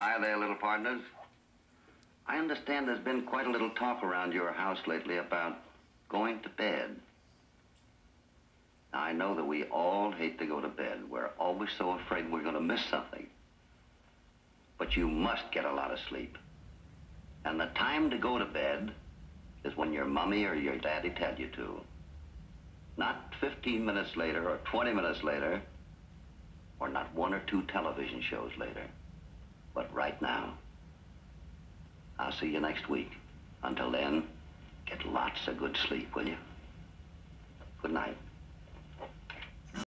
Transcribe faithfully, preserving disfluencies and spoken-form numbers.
Hi there, little partners. I understand there's been quite a little talk around your house lately about going to bed. Now, I know that we all hate to go to bed. We're always so afraid we're going to miss something. But you must get a lot of sleep. And the time to go to bed is when your mommy or your daddy tell you to. Not fifteen minutes later or twenty minutes later, or not one or two television shows later, but right now. I'll see you next week. Until then, get lots of good sleep, will you? Good night.